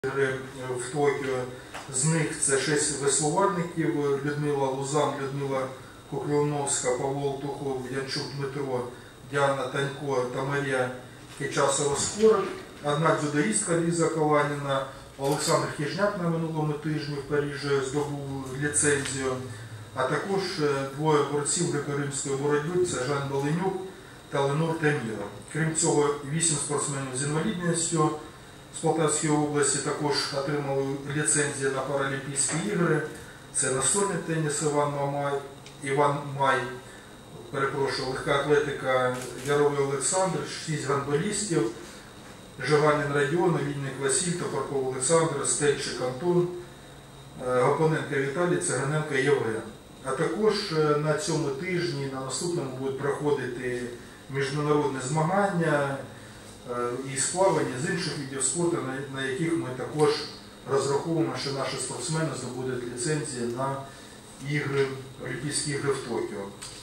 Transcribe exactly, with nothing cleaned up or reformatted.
Ігри в Токіо. З них це шість веслувальників: Людмила Лузан, Людмила Куклюновська, Павло Олтухов, Янчук Дмитро, Діана Танько та Марія Кичасова-Скорик. Одна дзюдоїстка Ліза Каланіна, Олександр Хижняк на минулому тижні в Парижі здобув ліцензію, а також двоє борців греко-римської боротьби – це Жан Баленюк та Ленор Теміров. Крім цього, вісім спортсменів з інвалідністю з Полтавської області також отримали ліцензії на Паралімпійські ігри. Це настольний теніс Іван Мамай, Іван Май, перепрошую, легка атлетика Яровий Олександр, шість гандболістів, Жиганін Радіон, Олійник Василь, Топорков Олександр, Стельчик Антон, Гапоненко Віталій, Циганенко Євген. А також на цьому тижні, на наступному будуть проходити міжнародні змагання і сплавання з інших видів спорту, на яких ми також розраховуємо, що наші спортсмени здобудуть ліцензії на ігри, Олімпійські ігри в Токіо.